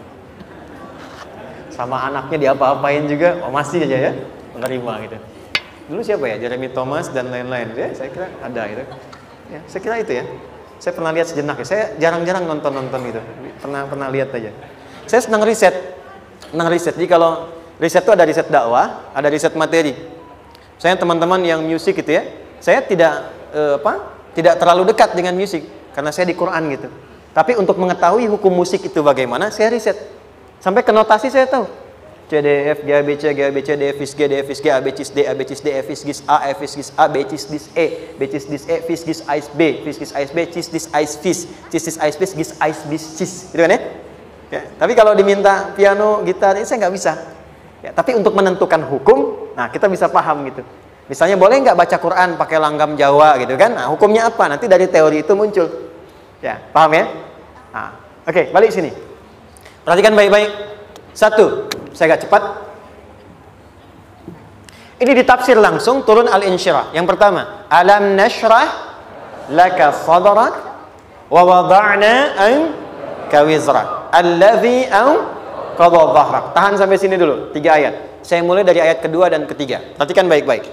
Sama anaknya diapa-apain juga, masih aja ya menerima gitu. Dulu siapa ya? Jeremy Thomas dan lain-lain ya. Saya kira ada gitu. Ya, saya kira itu ya. Saya pernah lihat sejenak ya. Saya jarang-jarang nonton gitu. Pernah lihat aja. Saya senang riset. Jadi kalau riset itu ada riset dakwah, ada riset materi. Saya teman-teman yang musik gitu ya, saya tidak terlalu dekat dengan musik karena saya di Quran gitu. Tapi untuk mengetahui hukum musik itu bagaimana, saya riset. Sampai ke notasi saya tahu. C D F G A B C D F G D F G A B C D A B C D F G A F A B C D E B C D E F G Ais B Cis B Cis dis Ais Fis Cis Ais Fis Gis Ais Bis Cis. Gitu kan ya? Ya, tapi kalau diminta piano, gitar, ini saya nggak bisa. Ya, tapi untuk menentukan hukum, nah kita bisa paham gitu. Misalnya boleh nggak baca Quran pakai langgam Jawa gitu kan? Nah hukumnya apa? Nanti dari teori itu muncul. Ya, paham ya? Nah, oke, balik sini. Perhatikan baik-baik. 1, saya agak cepat. Ini ditafsir langsung turun Al-Insyirah. Yang pertama, alam nashrah laka sadrak wa wada'na anka wizrak alladhi qadha dhahrak. Tahan sampai sini dulu, 3 ayat. Saya mulai dari ayat kedua dan ketiga. Perhatikan baik-baik.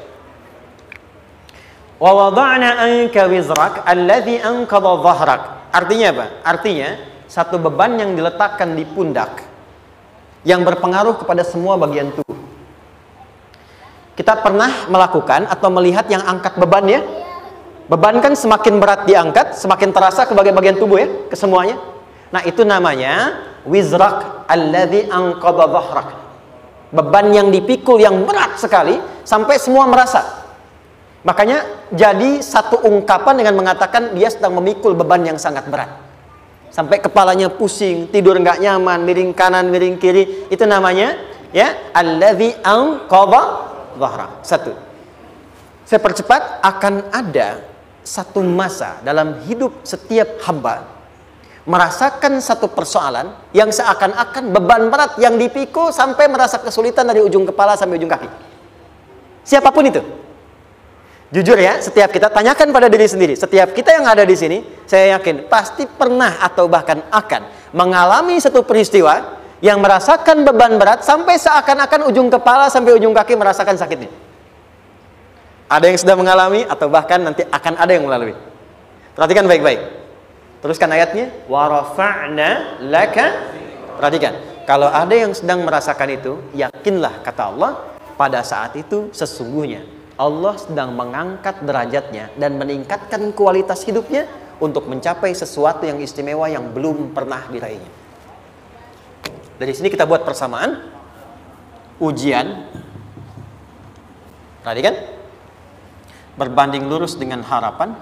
Wa wada'na anka wizrak alladhi anqadha dhahrak. Artinya apa? Artinya satu beban yang diletakkan di pundak yang berpengaruh kepada semua bagian tubuh. Kita pernah melakukan atau melihat yang angkat beban ya? Beban kan semakin berat diangkat, semakin terasa ke bagian-bagian tubuh ya, ke semuanya. Nah, itu namanya wizrak alladzi anqadha dhahrak. Beban yang dipikul yang berat sekali sampai semua merasa. Makanya jadi satu ungkapan dengan mengatakan dia sedang memikul beban yang sangat berat. Sampai kepalanya pusing, tidur nggak nyaman, miring kanan, miring kiri. Itu namanya ya alladzi anqadha dhahrak. 1. Saya percepat, akan ada satu masa dalam hidup setiap hamba merasakan satu persoalan yang seakan-akan beban berat yang dipikul sampai merasa kesulitan dari ujung kepala sampai ujung kaki. Siapapun itu. Jujur ya, setiap kita tanyakan pada diri sendiri. Setiap kita yang ada di sini, saya yakin pasti pernah atau bahkan akan mengalami satu peristiwa yang merasakan beban berat sampai seakan-akan ujung kepala sampai ujung kaki merasakan sakitnya. Ada yang sudah mengalami atau bahkan nanti akan ada yang melalui. Perhatikan baik-baik. Teruskan ayatnya. Wa rafa'na laka. Perhatikan. Kalau ada yang sedang merasakan itu, yakinlah kata Allah, pada saat itu sesungguhnya Allah sedang mengangkat derajatnya dan meningkatkan kualitas hidupnya untuk mencapai sesuatu yang istimewa yang belum pernah diraihnya. Dari sini kita buat persamaan. Ujian. Perhatikan. Berbanding lurus dengan harapan.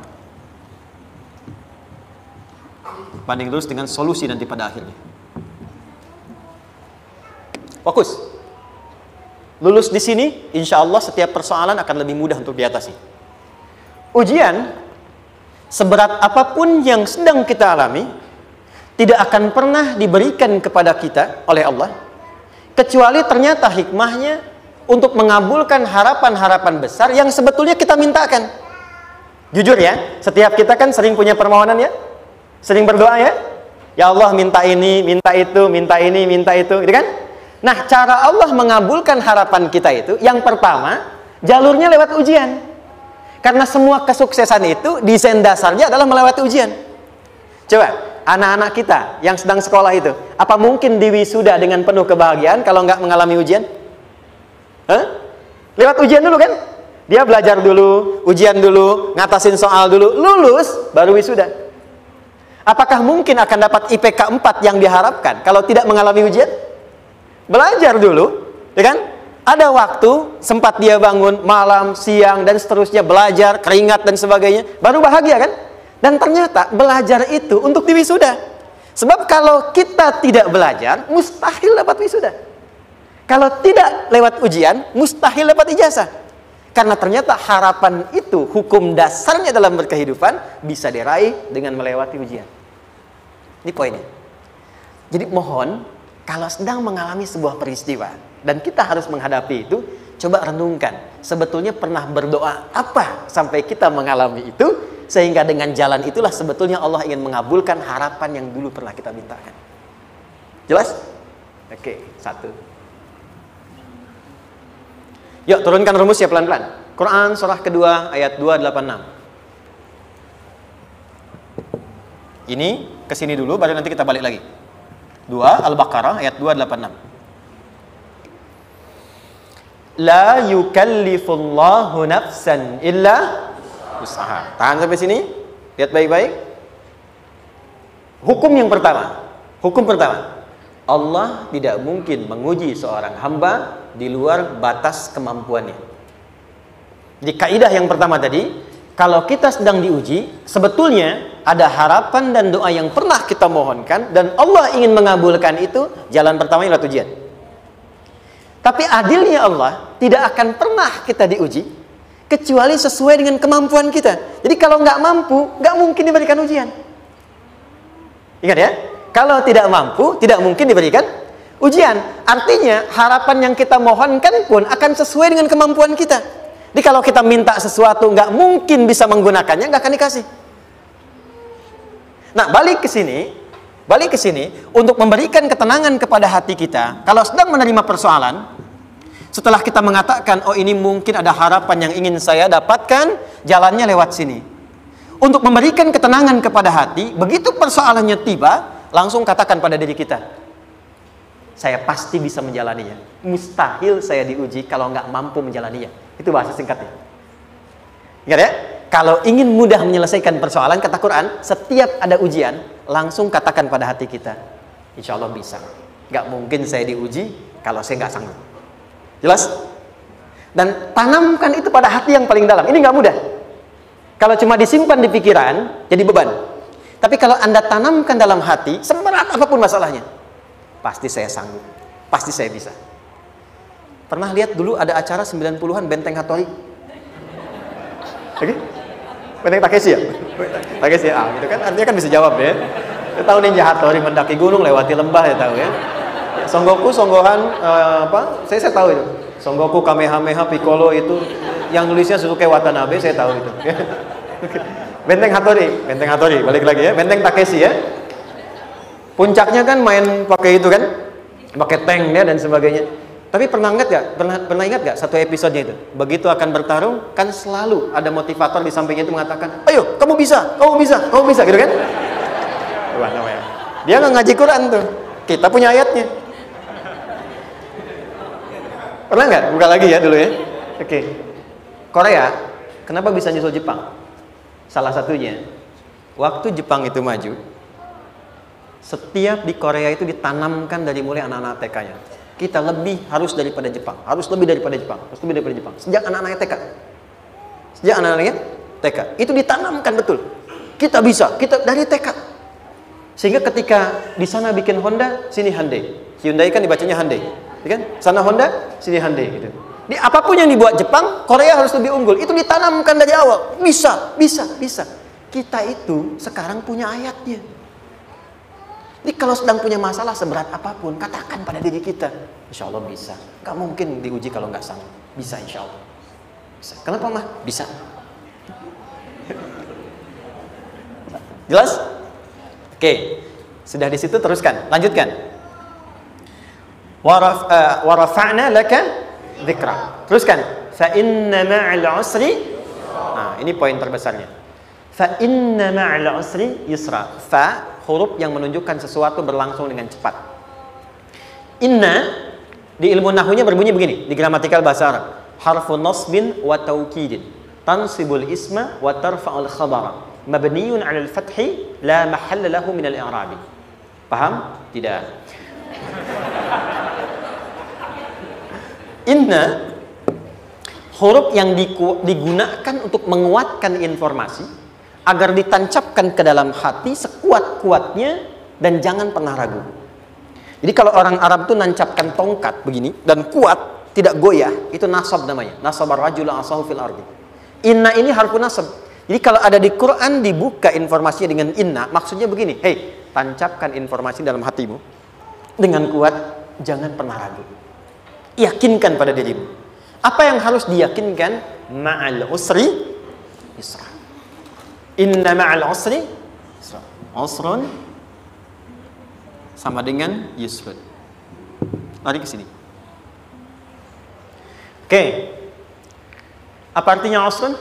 Banding lurus dengan solusi nanti pada akhirnya. Fokus. Lulus di sini, insya Allah setiap persoalan akan lebih mudah untuk diatasi. Ujian, seberat apapun yang sedang kita alami, tidak akan pernah diberikan kepada kita oleh Allah, kecuali ternyata hikmahnya untuk mengabulkan harapan-harapan besar yang sebetulnya kita mintakan. Jujur ya, setiap kita kan sering punya permohonan ya, sering berdoa ya. Ya Allah minta ini, minta itu, minta ini, minta itu, gitu kan? Nah, cara Allah mengabulkan harapan kita itu, yang pertama, jalurnya lewat ujian. Karena semua kesuksesan itu, desain dasarnya adalah melewati ujian. Coba, anak-anak kita yang sedang sekolah itu, apa mungkin diwisuda dengan penuh kebahagiaan kalau nggak mengalami ujian? Hah? Lewat ujian dulu kan? Dia belajar dulu, ujian dulu, ngatasin soal dulu, lulus, baru wisuda. Apakah mungkin akan dapat IPK 4 yang diharapkan kalau tidak mengalami ujian? Belajar dulu, ya kan? Ada waktu, sempat dia bangun malam, siang, dan seterusnya belajar, keringat dan sebagainya, baru bahagia kan? Dan ternyata belajar itu untuk diwisuda. Sebab kalau kita tidak belajar, mustahil dapat wisuda. Kalau tidak lewat ujian, mustahil dapat ijazah. Karena ternyata harapan itu, hukum dasarnya dalam berkehidupan, bisa diraih dengan melewati ujian. Ini poinnya. Jadi mohon, kalau sedang mengalami sebuah peristiwa dan kita harus menghadapi itu, coba renungkan. Sebetulnya pernah berdoa apa sampai kita mengalami itu, sehingga dengan jalan itulah sebetulnya Allah ingin mengabulkan harapan yang dulu pernah kita mintakan. Jelas? Oke, satu. Yuk turunkan rumus ya pelan-pelan. Quran surah kedua ayat 286. Ini kesini dulu, baru nanti kita balik lagi. 2 Al-Baqarah ayat 286. La yukallifullahu nafsan illa usaha. Tahan sampai sini. Lihat baik-baik. Hukum yang pertama. Hukum pertama. Allah tidak mungkin menguji seorang hamba di luar batas kemampuannya. Di kaidah yang pertama tadi, kalau kita sedang diuji, sebetulnya ada harapan dan doa yang pernah kita mohonkan dan Allah ingin mengabulkan itu, jalan pertama adalah ujian. Tapi adilnya Allah tidak akan pernah kita diuji kecuali sesuai dengan kemampuan kita. Jadi kalau nggak mampu, nggak mungkin diberikan ujian. Ingat ya, kalau tidak mampu, tidak mungkin diberikan ujian. Artinya harapan yang kita mohonkan pun akan sesuai dengan kemampuan kita. Jadi kalau kita minta sesuatu nggak mungkin bisa menggunakannya, nggak akan dikasih. Nah, balik ke sini untuk memberikan ketenangan kepada hati kita. Kalau sedang menerima persoalan, setelah kita mengatakan, oh ini mungkin ada harapan yang ingin saya dapatkan, jalannya lewat sini. Untuk memberikan ketenangan kepada hati, begitu persoalannya tiba, langsung katakan pada diri kita, saya pasti bisa menjalaninya. Mustahil saya diuji kalau nggak mampu menjalaninya. Itu bahasa singkatnya. Ingat ya? Kalau ingin mudah menyelesaikan persoalan, kata Quran, setiap ada ujian, langsung katakan pada hati kita, insya Allah bisa. Gak mungkin saya diuji kalau saya nggak sanggup. Jelas? Dan tanamkan itu pada hati yang paling dalam. Ini nggak mudah. Kalau cuma disimpan di pikiran, jadi beban. Tapi kalau Anda tanamkan dalam hati, seberat apapun masalahnya, pasti saya sanggup. Pasti saya bisa. Pernah lihat dulu ada acara 90-an Benteng Hattori? Oke? Benteng Takeshi ya? Takeshi ya, gitu kan artinya kan bisa jawab ya. Kita tahu Ninja Hattori mendaki gunung lewati lembah ya tahu ya. Son Goku, Songgohan apa? Saya tahu itu. Son Goku, Kamehameha, Piccolo itu yang nulisnya Suzuki Watanabe, saya tahu itu. Benteng Hattori, balik lagi ya. Benteng Takeshi ya. Puncaknya kan main pakai itu kan, pakai tank ya dan sebagainya. Tapi pernah ingat gak satu episodenya itu? Begitu akan bertarung, kan selalu ada motivator di sampingnya itu mengatakan, ayo kamu bisa, gitu kan? Dia nggak ngaji Quran tuh, kita punya ayatnya. Pernah nggak? Buka lagi ya dulu ya. Oke. Korea, kenapa bisa nyusul Jepang? Salah satunya, waktu Jepang itu maju, setiap di Korea itu ditanamkan dari mulai anak-anak TK-nya. Kita harus lebih daripada Jepang. Sejak anak-anaknya TK. Itu ditanamkan betul. Kita bisa, kita dari TK. Sehingga ketika di sana bikin Honda, sini Hyundai. Hyundai kan dibacanya Hyundai, ya kan? Sana Honda, sini Hyundai gitu. Di apapun yang dibuat Jepang, Korea harus lebih unggul. Itu ditanamkan dari awal. Bisa. Kita itu sekarang punya ayatnya. Jadi kalau sedang punya masalah seberat apapun, katakan pada diri kita, insya Allah bisa. Gak mungkin diuji kalau nggak sanggup. Bisa insya Allah. Bisa. Kenapa mah? Bisa. Jelas? Oke. Sudah di situ teruskan. Lanjutkan. Warafa'na laka dzikra. Teruskan. Fa inna ma'al usri. Nah, ini poin terbesarnya. Fa inna ma'al usri yusra. Fa huruf yang menunjukkan sesuatu berlangsung dengan cepat. Inna di ilmu nahwunya berbunyi begini, di gramatikal bahasa Arab. Harfun nasbin wa taukidin, tansibul isma wa tarfa'ul khabara, mabniyun 'alal fathi la mahalla lahu min al-i'rabi. Paham? Tidak. Inna huruf yang digunakan untuk menguatkan informasi agar ditancapkan ke dalam hati sekuat-kuatnya dan jangan pernah ragu. Jadi kalau orang Arab itu nancapkan tongkat begini dan kuat, tidak goyah, itu nasab namanya. Nasabar rajula asahu fil ardi. Inna ini harfu nasab. Jadi kalau ada di Quran dibuka informasinya dengan inna, maksudnya begini, hei, tancapkan informasi dalam hatimu dengan kuat, jangan pernah ragu. Yakinkan pada dirimu. Apa yang harus diyakinkan? Ma'al usri yusra. Inna ma'al usri yusra. Usrun sama dengan yusrun. Lari ke sini. Oke. Apa artinya usrun?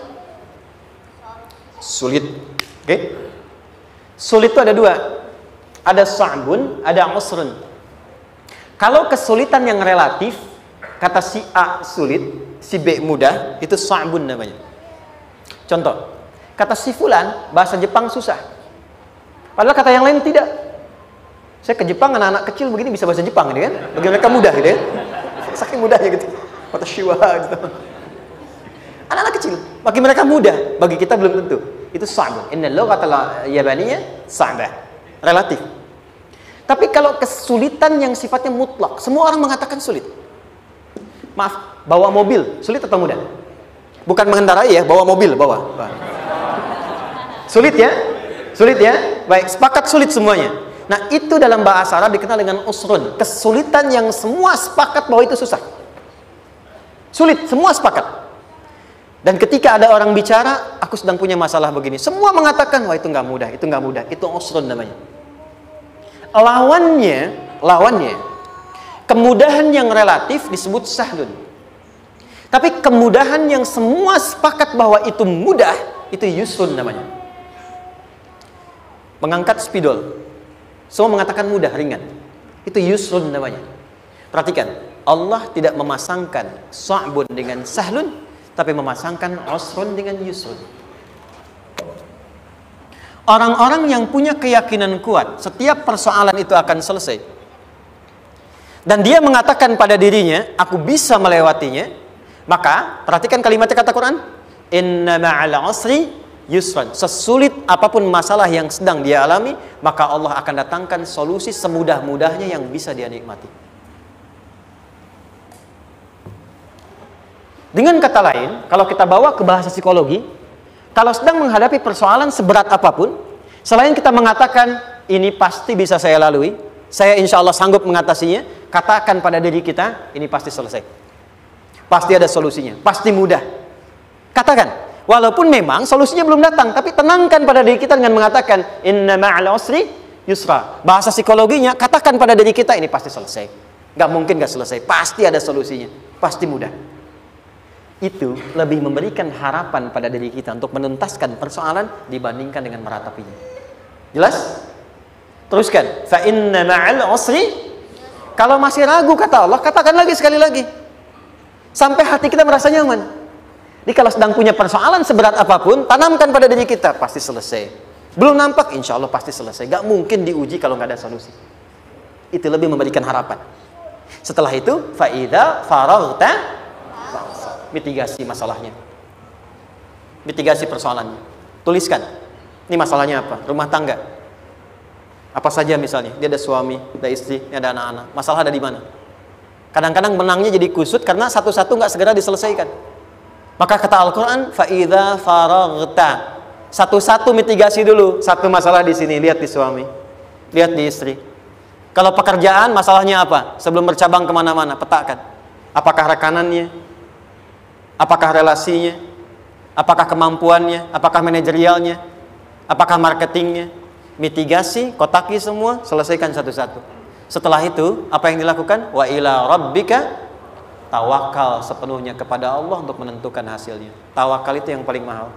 Sulit. Oke. Sulit itu ada dua. Ada sa'bun, ada usrun. Kalau kesulitan yang relatif, kata si A sulit, si B mudah, itu sa'bun namanya. Contoh, kata si fulan, bahasa Jepang susah. Padahal kata yang lain tidak. Saya ke Jepang, anak-anak kecil begini bisa bahasa Jepang, gitu kan? Bagi mereka mudah, gitu ya. Saking mudahnya gitu. Kata shiwa, gitu. Anak-anak kecil, bagi mereka mudah, bagi kita belum tentu. Itu sa'bun. Inna lughatal yabaniyah sa'bah. Relatif. Tapi kalau kesulitan yang sifatnya mutlak, semua orang mengatakan sulit. Maaf, bawa mobil, sulit atau mudah? Bukan mengendarai ya, bawa mobil, bawa. Sulit ya? Sulit ya? Baik, sepakat sulit semuanya. Nah, itu dalam bahasa Arab dikenal dengan usrun. Kesulitan yang semua sepakat bahwa itu susah. Sulit, semua sepakat. Dan ketika ada orang bicara, aku sedang punya masalah begini. Semua mengatakan, wah itu nggak mudah, itu nggak mudah. Itu usrun namanya. Lawannya, kemudahan yang relatif disebut sahlun. Tapi kemudahan yang semua sepakat bahwa itu mudah, itu yusrun namanya. Mengangkat spidol, semua mengatakan mudah, ringan. Itu yusrun namanya. Perhatikan, Allah tidak memasangkan sa'bun dengan sahlun, tapi memasangkan usrun dengan yusrun. Orang-orang yang punya keyakinan kuat, setiap persoalan itu akan selesai. Dan dia mengatakan pada dirinya, aku bisa melewatinya. Maka, perhatikan kalimatnya kata Quran, inna ma'al usri yusran. Sesulit apapun masalah yang sedang dia alami, maka Allah akan datangkan solusi semudah-mudahnya yang bisa dia nikmati. Dengan kata lain, kalau kita bawa ke bahasa psikologi, Kalau sedang menghadapi persoalan seberat apapun, selain kita mengatakan, ini pasti bisa saya lalui, saya insya Allah sanggup mengatasinya, katakan pada diri kita, ini pasti selesai. Pasti ada solusinya, pasti mudah. Katakan, walaupun memang solusinya belum datang, tapi tenangkan pada diri kita dengan mengatakan, inna ma'al usri yusra. Bahasa psikologinya, katakan pada diri kita, ini pasti selesai. Gak mungkin gak selesai, pasti ada solusinya, pasti mudah. Itu lebih memberikan harapan pada diri kita untuk menuntaskan persoalan dibandingkan dengan meratapinya. Jelas? Teruskan, fa inna ma'al usri. Kalau masih ragu kata Allah, katakan lagi sekali lagi, sampai hati kita merasa nyaman. Jadi kalau sedang punya persoalan seberat apapun, tanamkan pada diri kita, pasti selesai. Belum nampak, insya Allah pasti selesai. Gak mungkin diuji kalau nggak ada solusi. Itu lebih memberikan harapan. Setelah itu, fa'idha faraghta, mitigasi masalahnya, mitigasi persoalannya. Tuliskan, ini masalahnya apa? Rumah tangga. Apa saja misalnya, dia ada suami, ada istri, ada anak-anak. Masalah ada di mana? Kadang-kadang menangnya jadi kusut karena satu-satu nggak segera diselesaikan. Maka kata Al-Quran, fa'idha faraghta, satu-satu mitigasi dulu. Satu masalah di sini, lihat di suami, lihat di istri. Kalau pekerjaan, masalahnya apa? Sebelum bercabang kemana-mana, petakan. Apakah rekanannya? Apakah relasinya? Apakah kemampuannya? Apakah manajerialnya? Apakah marketingnya? Mitigasi, kotaki semua, selesaikan satu-satu. Setelah itu, apa yang dilakukan? Wa ila rabbika, tawakal sepenuhnya kepada Allah untuk menentukan hasilnya. Tawakal itu yang paling mahal.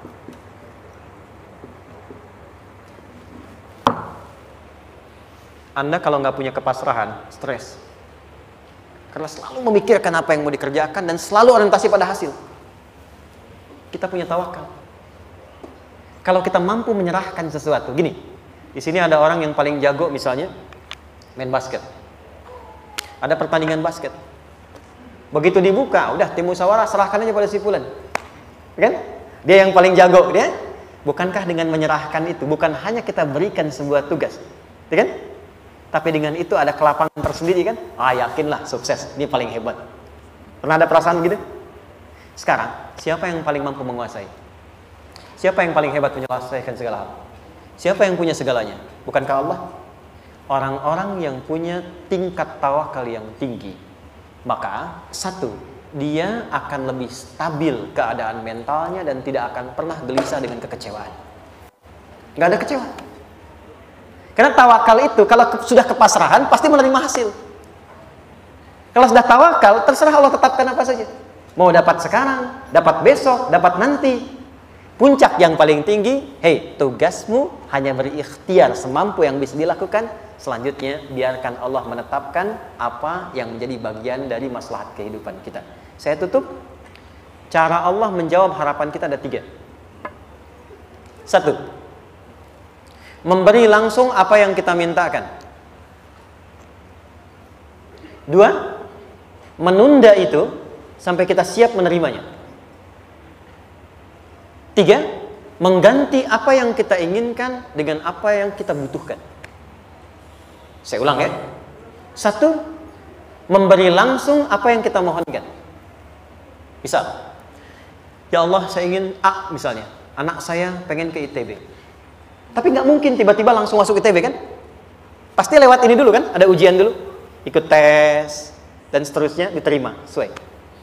Anda kalau nggak punya kepasrahan, stres. Karena selalu memikirkan apa yang mau dikerjakan dan selalu orientasi pada hasil. Kita punya tawakal. Kalau kita mampu menyerahkan sesuatu, gini, di sini ada orang yang paling jago misalnya main basket. Ada pertandingan basket. Begitu dibuka, udah tim musyawarah serahkan aja pada si fulan. Kan? Dia yang paling jago, dia. Bukankah dengan menyerahkan itu bukan hanya kita berikan sebuah tugas, ya kan? Tapi dengan itu ada kelapangan tersendiri kan? Yakinlah sukses, ini paling hebat. Pernah ada perasaan gitu? Sekarang, siapa yang paling mampu menguasai? Siapa yang paling hebat menyelesaikan segala hal? Siapa yang punya segalanya? Bukankah Allah? Orang-orang yang punya tingkat tawakal yang tinggi, maka satu, dia akan lebih stabil keadaan mentalnya dan tidak akan pernah gelisah dengan kekecewaan. Nggak ada kecewa. Karena tawakal itu kalau sudah kepasrahan pasti menerima hasil. Kalau sudah tawakal, terserah Allah tetapkan apa saja. Mau dapat sekarang, dapat besok, dapat nanti. Puncak yang paling tinggi, tugasmu hanya berikhtiar semampu yang bisa dilakukan. Selanjutnya, biarkan Allah menetapkan apa yang menjadi bagian dari maslahat kehidupan kita. Saya tutup. Cara Allah menjawab harapan kita ada 3. 1. Memberi langsung apa yang kita mintakan. 2. Menunda itu sampai kita siap menerimanya. 3. Mengganti apa yang kita inginkan dengan apa yang kita butuhkan. Saya ulang ya. 1. Memberi langsung apa yang kita mohonkan. Misal, ya Allah saya ingin A misalnya, anak saya pengen ke ITB. Tapi nggak mungkin tiba-tiba langsung masuk ITB kan? Pasti lewat ini dulu kan? Ada ujian dulu, ikut tes dan seterusnya diterima sesuai.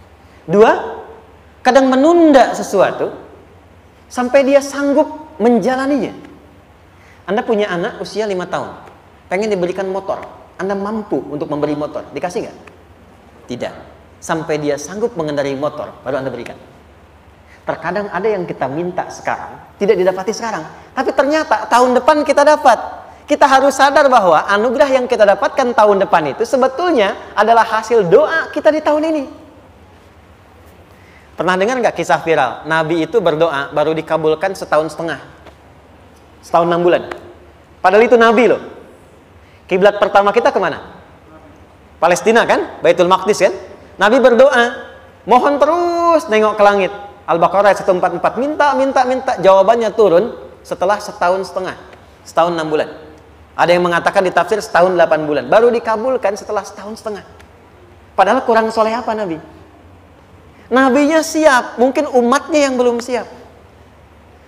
2. Kadang menunda sesuatu sampai dia sanggup menjalaninya. Anda punya anak usia 5 tahun, pengen diberikan motor, Anda mampu untuk memberi motor, dikasih nggak? Tidak. Sampai dia sanggup mengendarai motor, baru Anda berikan. Terkadang ada yang kita minta sekarang, tidak didapati sekarang. Tapi ternyata tahun depan kita dapat. Kita harus sadar bahwa anugerah yang kita dapatkan tahun depan itu sebetulnya adalah hasil doa kita di tahun ini. Pernah dengar nggak kisah viral? Nabi itu berdoa baru dikabulkan setahun setengah. Setahun 6 bulan. Padahal itu Nabi loh. Kiblat pertama kita kemana? Palestina kan? Baitul Maqdis kan? Nabi berdoa, mohon terus nengok ke langit. Al-Baqarah 144, minta, jawabannya turun setelah setahun setengah, setahun 6 bulan. Ada yang mengatakan di tafsir setahun 8 bulan, baru dikabulkan setelah setahun setengah. Padahal kurang soleh apa Nabi? Nabinya siap, mungkin umatnya yang belum siap.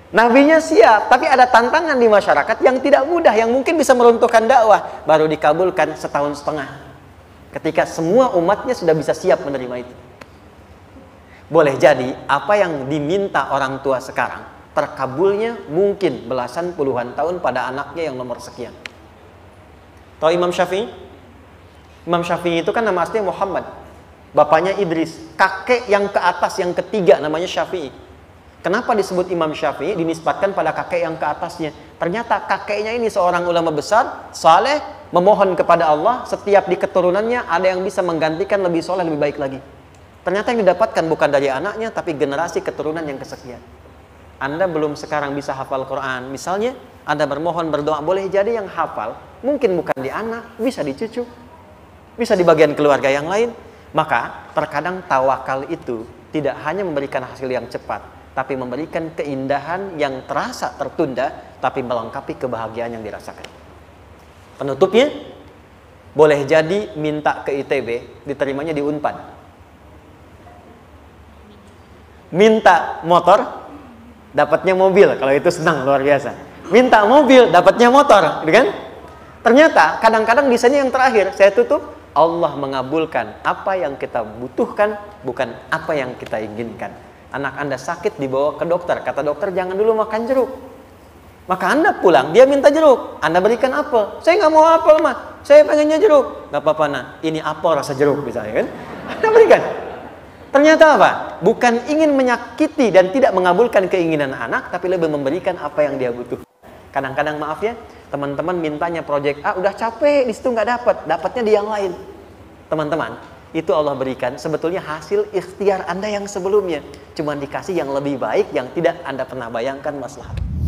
Nabinya siap, tapi ada tantangan di masyarakat yang tidak mudah, yang mungkin bisa meruntuhkan dakwah. Baru dikabulkan setahun setengah. Ketika semua umatnya sudah bisa siap menerima itu. Boleh jadi apa yang diminta orang tua sekarang, terkabulnya mungkin belasan puluhan tahun pada anaknya yang nomor sekian. Tahu Imam Syafi'i? Imam Syafi'i itu kan nama aslinya Muhammad. Bapaknya Idris. Kakek yang ke atas, yang ketiga namanya Syafi'i. Kenapa disebut Imam Syafi'i? Dinisbatkan pada kakek yang ke atasnya. Ternyata kakeknya ini seorang ulama besar, saleh, memohon kepada Allah. Setiap di keturunannya ada yang bisa menggantikan lebih soleh, lebih baik lagi. Ternyata yang didapatkan bukan dari anaknya, tapi generasi keturunan yang kesekian. Anda belum sekarang bisa hafal Quran. Misalnya, Anda bermohon, berdoa, boleh jadi yang hafal, mungkin bukan di anak, bisa di cucu, bisa di bagian keluarga yang lain. Maka, terkadang tawakal itu tidak hanya memberikan hasil yang cepat, tapi memberikan keindahan yang terasa tertunda, tapi melengkapi kebahagiaan yang dirasakan. Penutupnya, boleh jadi minta ke ITB, diterimanya di Unpad. Minta motor, dapatnya mobil, kalau itu senang, luar biasa. Minta mobil, dapatnya motor, gitu kan? Ternyata, kadang-kadang desainnya yang terakhir, saya tutup, Allah mengabulkan apa yang kita butuhkan, bukan apa yang kita inginkan. Anak Anda sakit, dibawa ke dokter. Kata dokter, jangan dulu makan jeruk. Maka Anda pulang, dia minta jeruk. Anda berikan apel. Saya nggak mau apel, mah. Saya pengennya jeruk. Nggak apa-apa, nah. Ini apel rasa jeruk, misalnya kan. Anda berikan. Ternyata apa? Bukan ingin menyakiti dan tidak mengabulkan keinginan anak, tapi lebih memberikan apa yang dia butuh. Kadang-kadang maaf ya, teman-teman mintanya proyek A, udah capek, di situ nggak dapat. Dapatnya di yang lain. Teman-teman, itu Allah berikan sebetulnya hasil ikhtiar Anda yang sebelumnya. Cuma dikasih yang lebih baik yang tidak Anda pernah bayangkan maslahat.